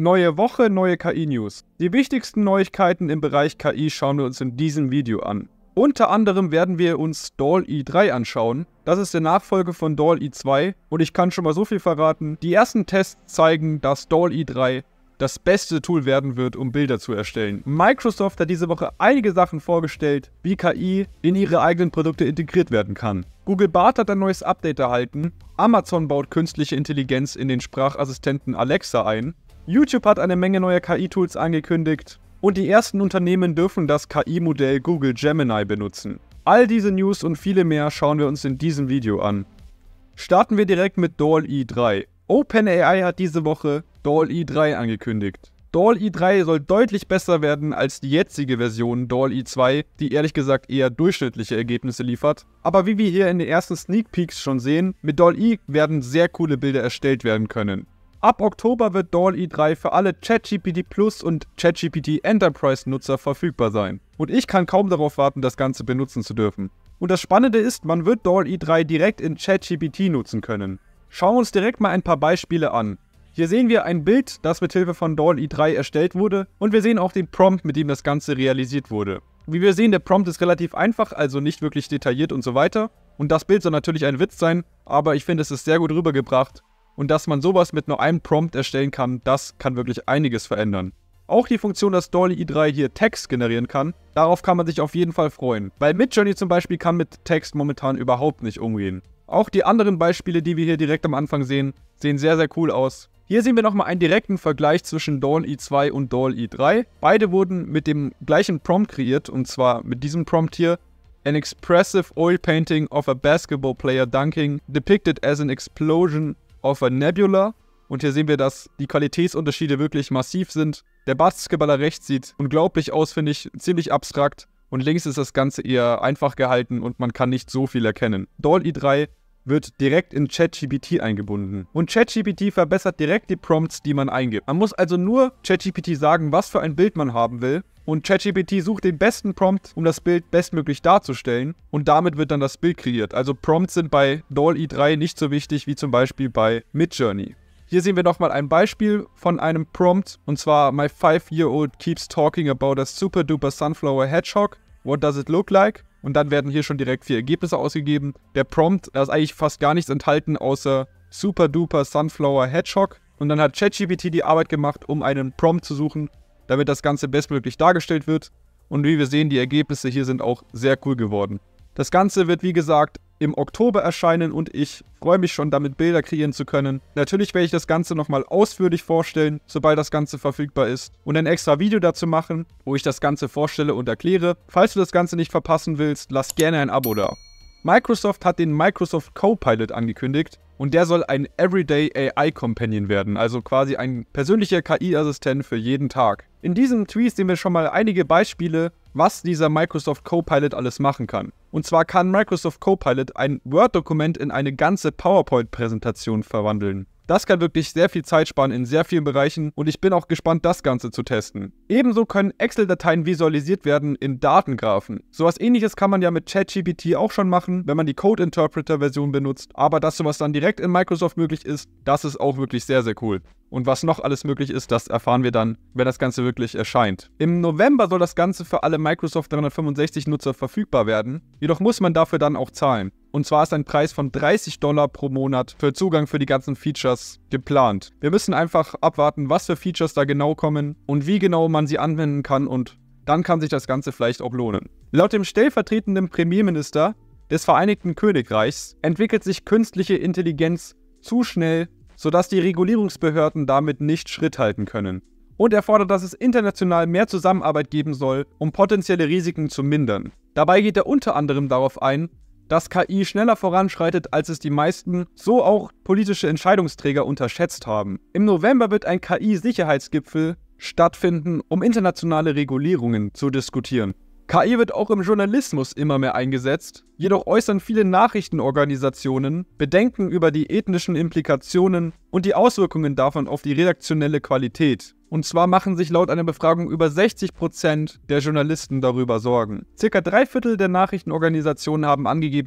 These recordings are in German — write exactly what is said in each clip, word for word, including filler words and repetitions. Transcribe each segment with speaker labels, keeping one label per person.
Speaker 1: Neue Woche, neue K I-News. Die wichtigsten Neuigkeiten im Bereich K I schauen wir uns in diesem Video an. Unter anderem werden wir uns D A L L E drei anschauen. Das ist der Nachfolger von D A L L E zwei und ich kann schon mal so viel verraten. Die ersten Tests zeigen, dass D A L L E drei das beste Tool werden wird, um Bilder zu erstellen. Microsoft hat diese Woche einige Sachen vorgestellt, wie K I in ihre eigenen Produkte integriert werden kann. Google Bard hat ein neues Update erhalten. Amazon baut künstliche Intelligenz in den Sprachassistenten Alexa ein. YouTube hat eine Menge neuer K I-Tools angekündigt. Und die ersten Unternehmen dürfen das K I-Modell Google Gemini benutzen. All diese News und viele mehr schauen wir uns in diesem Video an. Starten wir direkt mit D A L L E drei. OpenAI hat diese Woche D A L L E drei angekündigt. D A L L E drei soll deutlich besser werden als die jetzige Version D A L L E zwei, die ehrlich gesagt eher durchschnittliche Ergebnisse liefert. Aber wie wir hier in den ersten Sneak Peeks schon sehen, mit D A L L E werden sehr coole Bilder erstellt werden können. Ab Oktober wird D A L L E drei für alle ChatGPT Plus und ChatGPT Enterprise Nutzer verfügbar sein. Und ich kann kaum darauf warten, das Ganze benutzen zu dürfen. Und das Spannende ist, man wird D A L L E drei direkt in ChatGPT nutzen können. Schauen wir uns direkt mal ein paar Beispiele an. Hier sehen wir ein Bild, das mit Hilfe von D A L L E drei erstellt wurde und wir sehen auch den Prompt, mit dem das Ganze realisiert wurde. Wie wir sehen, der Prompt ist relativ einfach, also nicht wirklich detailliert und so weiter. Und das Bild soll natürlich ein Witz sein, aber ich finde, es ist sehr gut rübergebracht. Und dass man sowas mit nur einem Prompt erstellen kann, das kann wirklich einiges verändern. Auch die Funktion, dass D A L L E drei hier Text generieren kann, darauf kann man sich auf jeden Fall freuen. Weil Midjourney zum Beispiel kann mit Text momentan überhaupt nicht umgehen. Auch die anderen Beispiele, die wir hier direkt am Anfang sehen, sehen sehr, sehr cool aus. Hier sehen wir nochmal einen direkten Vergleich zwischen D A L L E zwei und D A L L E drei. Beide wurden mit dem gleichen Prompt kreiert, und zwar mit diesem Prompt hier. An expressive oil painting of a basketball player dunking, depicted as an explosion of a nebula. Und hier sehen wir, dass die Qualitätsunterschiede wirklich massiv sind. Der Basketballer rechts sieht unglaublich aus, finde ich, ziemlich abstrakt. Und links ist das Ganze eher einfach gehalten und man kann nicht so viel erkennen. D A L L E drei wird direkt in ChatGPT eingebunden. Und ChatGPT verbessert direkt die Prompts, die man eingibt. Man muss also nur ChatGPT sagen, was für ein Bild man haben will. Und ChatGPT sucht den besten Prompt, um das Bild bestmöglich darzustellen. Und damit wird dann das Bild kreiert. Also Prompts sind bei D A L L E drei nicht so wichtig wie zum Beispiel bei Midjourney. Hier sehen wir nochmal ein Beispiel von einem Prompt. Und zwar, my five-year-old keeps talking about a super duper sunflower hedgehog. What does it look like? Und dann werden hier schon direkt vier Ergebnisse ausgegeben. Der Prompt, da ist eigentlich fast gar nichts enthalten, außer super duper sunflower hedgehog. Und dann hat ChatGPT die Arbeit gemacht, um einen Prompt zu suchen, damit das Ganze bestmöglich dargestellt wird. Und wie wir sehen, die Ergebnisse hier sind auch sehr cool geworden. Das Ganze wird, wie gesagt, im Oktober erscheinen und ich freue mich schon, damit Bilder kreieren zu können. Natürlich werde ich das Ganze nochmal ausführlich vorstellen, sobald das Ganze verfügbar ist. Und ein extra Video dazu machen, wo ich das Ganze vorstelle und erkläre. Falls du das Ganze nicht verpassen willst, lass gerne ein Abo da. Microsoft hat den Microsoft Copilot angekündigt und der soll ein Everyday A I Companion werden, also quasi ein persönlicher K I-Assistent für jeden Tag. In diesem Tweet sehen wir schon mal einige Beispiele, was dieser Microsoft Copilot alles machen kann. Und zwar kann Microsoft Copilot ein Word-Dokument in eine ganze PowerPoint-Präsentation verwandeln. Das kann wirklich sehr viel Zeit sparen in sehr vielen Bereichen und ich bin auch gespannt, das Ganze zu testen. Ebenso können Excel-Dateien visualisiert werden in Datengraphen. Sowas Ähnliches kann man ja mit ChatGPT auch schon machen, wenn man die Code-Interpreter-Version benutzt. Aber dass sowas dann direkt in Microsoft möglich ist, das ist auch wirklich sehr, sehr cool. Und was noch alles möglich ist, das erfahren wir dann, wenn das Ganze wirklich erscheint. Im November soll das Ganze für alle Microsoft dreihundertfünfundsechzig Nutzer verfügbar werden. Jedoch muss man dafür dann auch zahlen. Und zwar ist ein Preis von dreißig Dollar pro Monat für Zugang für die ganzen Features geplant. Wir müssen einfach abwarten, was für Features da genau kommen und wie genau man sie anwenden kann und dann kann sich das Ganze vielleicht auch lohnen. Laut dem stellvertretenden Premierminister des Vereinigten Königreichs entwickelt sich künstliche Intelligenz zu schnell, sodass die Regulierungsbehörden damit nicht Schritt halten können. Und er fordert, dass es international mehr Zusammenarbeit geben soll, um potenzielle Risiken zu mindern. Dabei geht er unter anderem darauf ein, dass K I schneller voranschreitet, als es die meisten, so auch politische Entscheidungsträger unterschätzt haben. Im November wird ein K I-Sicherheitsgipfel stattfinden, um internationale Regulierungen zu diskutieren. K I wird auch im Journalismus immer mehr eingesetzt, jedoch äußern viele Nachrichtenorganisationen Bedenken über die ethnischen Implikationen und die Auswirkungen davon auf die redaktionelle Qualität. Und zwar machen sich laut einer Befragung über sechzig Prozent der Journalisten darüber Sorgen. Circa drei Viertel der Nachrichtenorganisationen haben angegeben,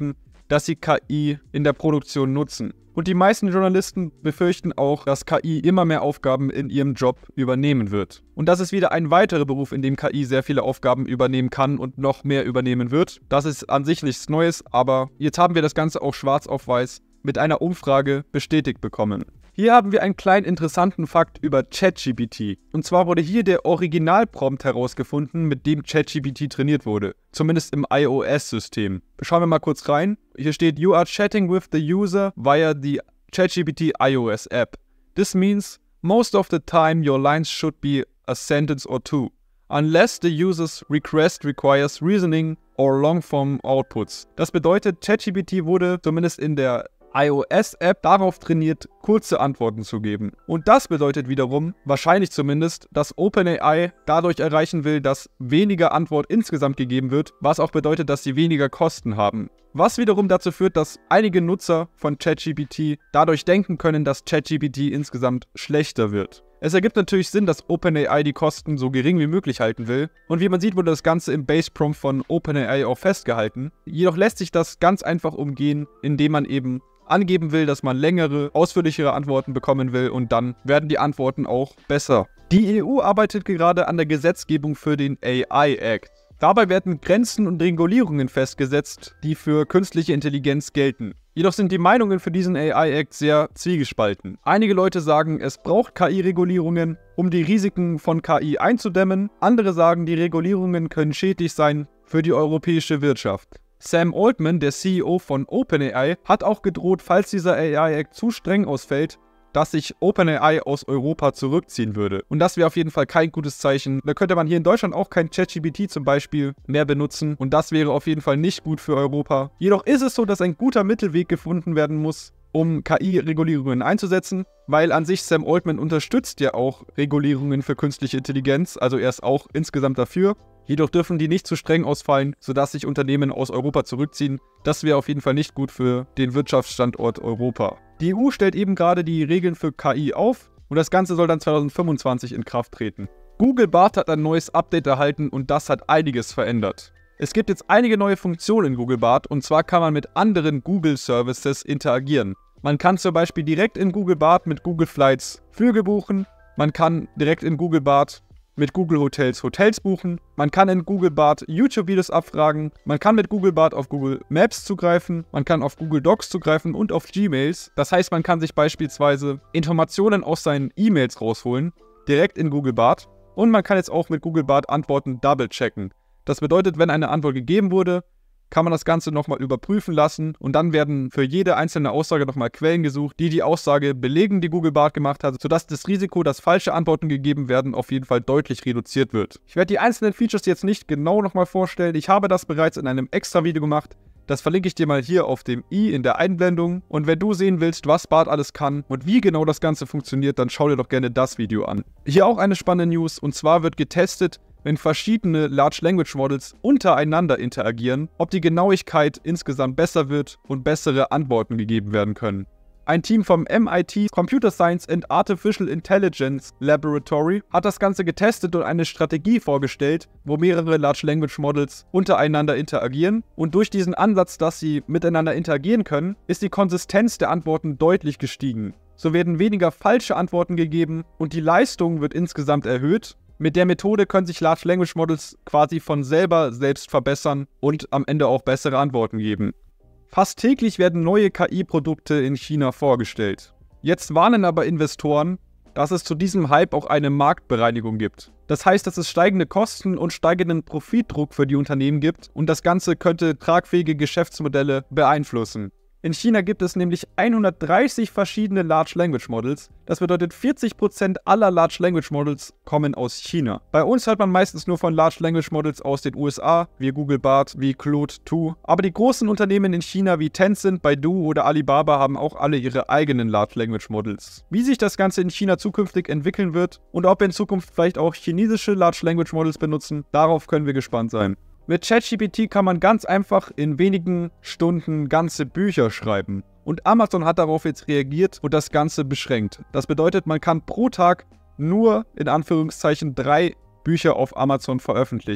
Speaker 1: dass sie K I in der Produktion nutzen. Und die meisten Journalisten befürchten auch, dass K I immer mehr Aufgaben in ihrem Job übernehmen wird. Und das ist wieder ein weiterer Beruf, in dem K I sehr viele Aufgaben übernehmen kann und noch mehr übernehmen wird. Das ist an sich nichts Neues, aber jetzt haben wir das Ganze auch schwarz auf weiß mit einer Umfrage bestätigt bekommen. Hier haben wir einen kleinen interessanten Fakt über ChatGPT. Und zwar wurde hier der Originalprompt herausgefunden, mit dem ChatGPT trainiert wurde. Zumindest im iOS-System. Schauen wir mal kurz rein. Hier steht, "You are chatting with the user via the ChatGPT iOS app. This means most of the time your lines should be a sentence or two, unless the user's request requires reasoning or long-form outputs." Das bedeutet, ChatGPT wurde zumindest in der iOS-App darauf trainiert, kurze Antworten zu geben. Und das bedeutet wiederum, wahrscheinlich zumindest, dass OpenAI dadurch erreichen will, dass weniger Antwort insgesamt gegeben wird, was auch bedeutet, dass sie weniger Kosten haben. Was wiederum dazu führt, dass einige Nutzer von ChatGPT dadurch denken können, dass ChatGPT insgesamt schlechter wird. Es ergibt natürlich Sinn, dass OpenAI die Kosten so gering wie möglich halten will. Und wie man sieht, wurde das Ganze im Base-Prompt von OpenAI auch festgehalten. Jedoch lässt sich das ganz einfach umgehen, indem man eben angeben will, dass man längere, ausführlichere Antworten bekommen will und dann werden die Antworten auch besser. Die E U arbeitet gerade an der Gesetzgebung für den A I Act. Dabei werden Grenzen und Regulierungen festgesetzt, die für künstliche Intelligenz gelten. Jedoch sind die Meinungen für diesen A I Act sehr zwiegespalten. Einige Leute sagen, es braucht K I-Regulierungen, um die Risiken von K I einzudämmen. Andere sagen, die Regulierungen können schädlich sein für die europäische Wirtschaft. Sam Altman, der C E O von OpenAI, hat auch gedroht, falls dieser A I Act zu streng ausfällt, dass sich OpenAI aus Europa zurückziehen würde. Und das wäre auf jeden Fall kein gutes Zeichen. Da könnte man hier in Deutschland auch kein ChatGPT zum Beispiel mehr benutzen. Und das wäre auf jeden Fall nicht gut für Europa. Jedoch ist es so, dass ein guter Mittelweg gefunden werden muss, um K I-Regulierungen einzusetzen, weil an sich Sam Altman unterstützt ja auch Regulierungen für künstliche Intelligenz, also er ist auch insgesamt dafür. Jedoch dürfen die nicht zu streng ausfallen, sodass sich Unternehmen aus Europa zurückziehen. Das wäre auf jeden Fall nicht gut für den Wirtschaftsstandort Europa. Die E U stellt eben gerade die Regeln für K I auf und das Ganze soll dann zweitausendfünfundzwanzig in Kraft treten. Google Bard hat ein neues Update erhalten und das hat einiges verändert. Es gibt jetzt einige neue Funktionen in Google Bard und zwar kann man mit anderen Google Services interagieren. Man kann zum Beispiel direkt in Google Bard mit Google Flights Flüge buchen, man kann direkt in Google Bard mit Google Hotels Hotels buchen, man kann in Google Bard YouTube-Videos abfragen, man kann mit Google Bard auf Google Maps zugreifen, man kann auf Google Docs zugreifen und auf Gmails. Das heißt, man kann sich beispielsweise Informationen aus seinen E-Mails rausholen, direkt in Google Bard. Und man kann jetzt auch mit Google Bard Antworten double-checken. Das bedeutet, wenn eine Antwort gegeben wurde, kann man das Ganze nochmal überprüfen lassen und dann werden für jede einzelne Aussage nochmal Quellen gesucht, die die Aussage belegen, die Google Bard gemacht hat, sodass das Risiko, dass falsche Antworten gegeben werden, auf jeden Fall deutlich reduziert wird. Ich werde die einzelnen Features jetzt nicht genau nochmal vorstellen, ich habe das bereits in einem extra Video gemacht. Das verlinke ich dir mal hier auf dem i in der Einblendung. Und wenn du sehen willst, was Bard alles kann und wie genau das Ganze funktioniert, dann schau dir doch gerne das Video an. Hier auch eine spannende News, und zwar wird getestet, wenn verschiedene Large Language Models untereinander interagieren, ob die Genauigkeit insgesamt besser wird und bessere Antworten gegeben werden können. Ein Team vom M I T Computer Science and Artificial Intelligence Laboratory hat das Ganze getestet und eine Strategie vorgestellt, wo mehrere Large Language Models untereinander interagieren. Und durch diesen Ansatz, dass sie miteinander interagieren können, ist die Konsistenz der Antworten deutlich gestiegen. So werden weniger falsche Antworten gegeben und die Leistung wird insgesamt erhöht. Mit der Methode können sich Large Language Models quasi von selber selbst verbessern und am Ende auch bessere Antworten geben. Fast täglich werden neue K I-Produkte in China vorgestellt. Jetzt warnen aber Investoren, dass es zu diesem Hype auch eine Marktbereinigung gibt. Das heißt, dass es steigende Kosten und steigenden Profitdruck für die Unternehmen gibt und das Ganze könnte tragfähige Geschäftsmodelle beeinflussen. In China gibt es nämlich hundertdreißig verschiedene Large Language Models. Das bedeutet, vierzig Prozent aller Large Language Models kommen aus China. Bei uns hört man meistens nur von Large Language Models aus den U S A, wie Google Bard, wie Claude zwei. Aber die großen Unternehmen in China wie Tencent, Baidu oder Alibaba haben auch alle ihre eigenen Large Language Models. Wie sich das Ganze in China zukünftig entwickeln wird und ob wir in Zukunft vielleicht auch chinesische Large Language Models benutzen, darauf können wir gespannt sein. Mit ChatGPT kann man ganz einfach in wenigen Stunden ganze Bücher schreiben. Und Amazon hat darauf jetzt reagiert und das Ganze beschränkt. Das bedeutet, man kann pro Tag nur, in Anführungszeichen, drei Bücher auf Amazon veröffentlichen.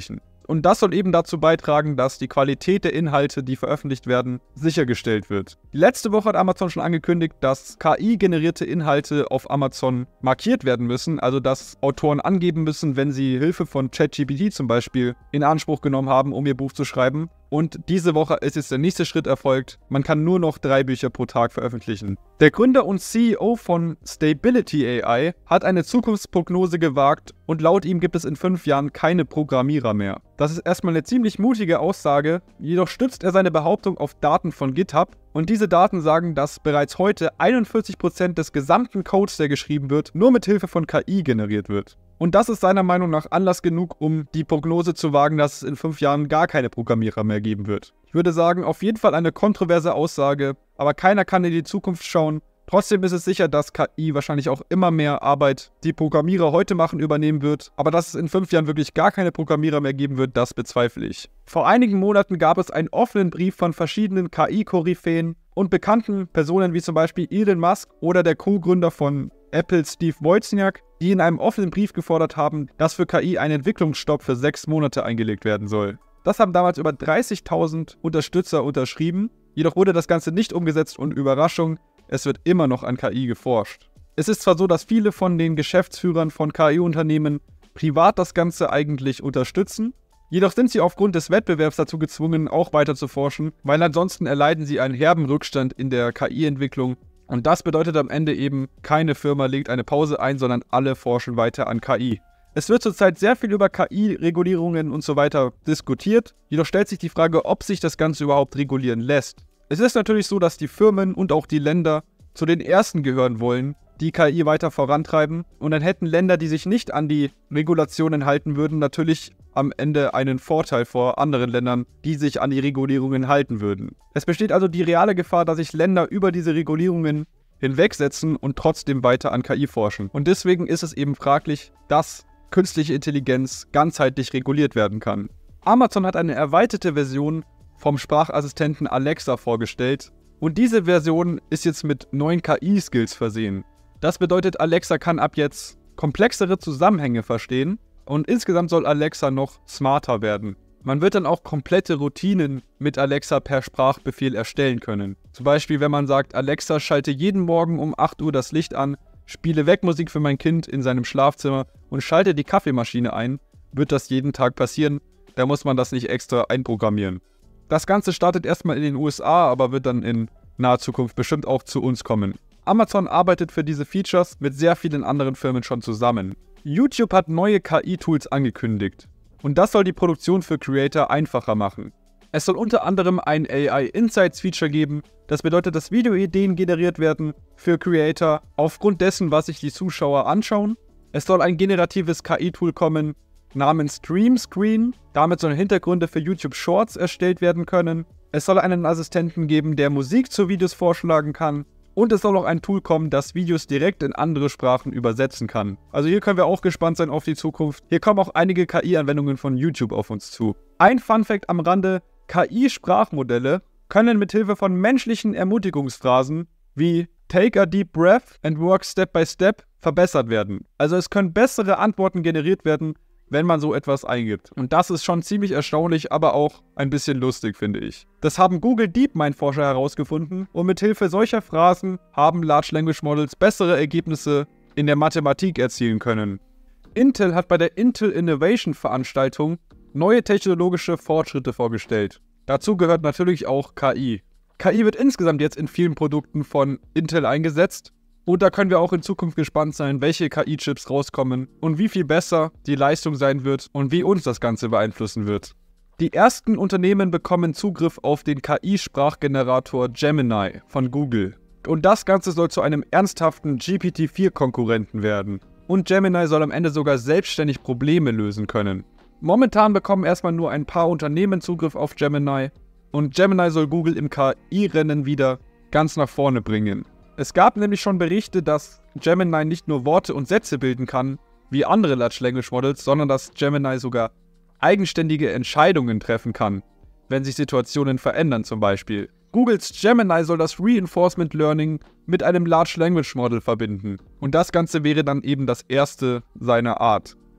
Speaker 1: Und das soll eben dazu beitragen, dass die Qualität der Inhalte, die veröffentlicht werden, sichergestellt wird. Letzte Woche hat Amazon schon angekündigt, dass K I-generierte Inhalte auf Amazon markiert werden müssen, also dass Autoren angeben müssen, wenn sie Hilfe von ChatGPT zum Beispiel in Anspruch genommen haben, um ihr Buch zu schreiben. Und diese Woche ist jetzt der nächste Schritt erfolgt. Man kann nur noch drei Bücher pro Tag veröffentlichen. Der Gründer und C E O von Stability A I hat eine Zukunftsprognose gewagt und laut ihm gibt es in fünf Jahren keine Programmierer mehr. Das ist erstmal eine ziemlich mutige Aussage, jedoch stützt er seine Behauptung auf Daten von GitHub. Und diese Daten sagen, dass bereits heute einundvierzig Prozent des gesamten Codes, der geschrieben wird, nur mit Hilfe von K I generiert wird. Und das ist seiner Meinung nach Anlass genug, um die Prognose zu wagen, dass es in fünf Jahren gar keine Programmierer mehr geben wird. Ich würde sagen, auf jeden Fall eine kontroverse Aussage, aber keiner kann in die Zukunft schauen. Trotzdem ist es sicher, dass K I wahrscheinlich auch immer mehr Arbeit, die Programmierer heute machen, übernehmen wird. Aber dass es in fünf Jahren wirklich gar keine Programmierer mehr geben wird, das bezweifle ich. Vor einigen Monaten gab es einen offenen Brief von verschiedenen K I-Koryphäen und bekannten Personen wie zum Beispiel Elon Musk oder der Co-Gründer von Apple, Steve Wozniak, die in einem offenen Brief gefordert haben, dass für K I ein Entwicklungsstopp für sechs Monate eingelegt werden soll. Das haben damals über dreißigtausend Unterstützer unterschrieben, jedoch wurde das Ganze nicht umgesetzt und Überraschung, es wird immer noch an K I geforscht. Es ist zwar so, dass viele von den Geschäftsführern von K I-Unternehmen privat das Ganze eigentlich unterstützen, jedoch sind sie aufgrund des Wettbewerbs dazu gezwungen, auch weiter zu forschen, weil ansonsten erleiden sie einen herben Rückstand in der K I-Entwicklung. Und das bedeutet am Ende eben, keine Firma legt eine Pause ein, sondern alle forschen weiter an K I. Es wird zurzeit sehr viel über K I-Regulierungen und so weiter diskutiert, jedoch stellt sich die Frage, ob sich das Ganze überhaupt regulieren lässt. Es ist natürlich so, dass die Firmen und auch die Länder zu den ersten gehören wollen, die K I weiter vorantreiben. Und dann hätten Länder, die sich nicht an die Regulationen halten würden, natürlich am Ende einen Vorteil vor anderen Ländern, die sich an die Regulierungen halten würden. Es besteht also die reale Gefahr, dass sich Länder über diese Regulierungen hinwegsetzen und trotzdem weiter an K I forschen. Und deswegen ist es eben fraglich, dass künstliche Intelligenz ganzheitlich reguliert werden kann. Amazon hat eine erweiterte Version vom Sprachassistenten Alexa vorgestellt und diese Version ist jetzt mit neuen K I-Skills versehen. Das bedeutet, Alexa kann ab jetzt komplexere Zusammenhänge verstehen und insgesamt soll Alexa noch smarter werden. Man wird dann auch komplette Routinen mit Alexa per Sprachbefehl erstellen können. Zum Beispiel, wenn man sagt, Alexa, schalte jeden Morgen um acht Uhr das Licht an, spiele Weckmusik für mein Kind in seinem Schlafzimmer und schalte die Kaffeemaschine ein, wird das jeden Tag passieren. Da muss man das nicht extra einprogrammieren. Das Ganze startet erstmal in den U S A, aber wird dann in naher Zukunft bestimmt auch zu uns kommen. Amazon arbeitet für diese Features mit sehr vielen anderen Firmen schon zusammen. YouTube hat neue K I-Tools angekündigt. Und das soll die Produktion für Creator einfacher machen. Es soll unter anderem ein A I Insights Feature geben. Das bedeutet, dass Videoideen generiert werden für Creator aufgrund dessen, was sich die Zuschauer anschauen. Es soll ein generatives K I-Tool kommen namens Stream Screen. Damit sollen Hintergründe für YouTube Shorts erstellt werden können. Es soll einen Assistenten geben, der Musik zu Videos vorschlagen kann. Und es soll auch ein Tool kommen, das Videos direkt in andere Sprachen übersetzen kann. Also hier können wir auch gespannt sein auf die Zukunft. Hier kommen auch einige K I-Anwendungen von YouTube auf uns zu. Ein Funfact am Rande: K I-Sprachmodelle können mithilfe von menschlichen Ermutigungsphrasen wie Take a deep breath and work step by step verbessert werden. Also es können bessere Antworten generiert werden, wenn man so etwas eingibt. Und das ist schon ziemlich erstaunlich, aber auch ein bisschen lustig, finde ich. Das haben Google DeepMind-Forscher herausgefunden und mithilfe solcher Phrasen haben Large Language Models bessere Ergebnisse in der Mathematik erzielen können. Intel hat bei der Intel Innovation Veranstaltung neue technologische Fortschritte vorgestellt. Dazu gehört natürlich auch K I. K I wird insgesamt jetzt in vielen Produkten von Intel eingesetzt. Und da können wir auch in Zukunft gespannt sein, welche K I-Chips rauskommen und wie viel besser die Leistung sein wird und wie uns das Ganze beeinflussen wird. Die ersten Unternehmen bekommen Zugriff auf den K I-Sprachgenerator Gemini von Google. Und das Ganze soll zu einem ernsthaften G P T vier Konkurrenten werden. Und Gemini soll am Ende sogar selbstständig Probleme lösen können. Momentan bekommen erstmal nur ein paar Unternehmen Zugriff auf Gemini. Und Gemini soll Google im K I-Rennen wieder ganz nach vorne bringen. Es gab nämlich schon Berichte, dass Gemini nicht nur Worte und Sätze bilden kann, wie andere Large Language Models, sondern dass Gemini sogar eigenständige Entscheidungen treffen kann, wenn sich Situationen verändern zum Beispiel. Googles Gemini soll das Reinforcement Learning mit einem Large Language Model verbinden. Und das Ganze wäre dann eben das erste seiner Art.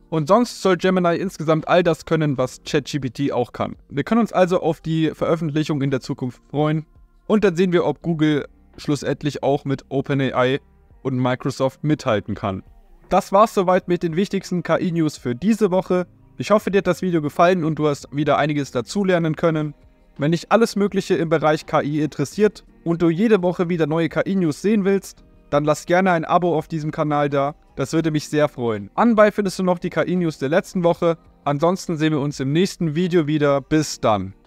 Speaker 1: Und sonst soll Gemini insgesamt all das können, was ChatGPT auch kann. Wir können uns also auf die Veröffentlichung in der Zukunft freuen. Und dann sehen wir, ob Google schlussendlich auch mit OpenAI und Microsoft mithalten kann. Das war's soweit mit den wichtigsten K I-News für diese Woche. Ich hoffe, dir hat das Video gefallen und du hast wieder einiges dazulernen können. Wenn dich alles Mögliche im Bereich K I interessiert und du jede Woche wieder neue K I-News sehen willst, dann lass gerne ein Abo auf diesem Kanal da. Das würde mich sehr freuen. Anbei findest du noch die K I-News der letzten Woche. Ansonsten sehen wir uns im nächsten Video wieder. Bis dann.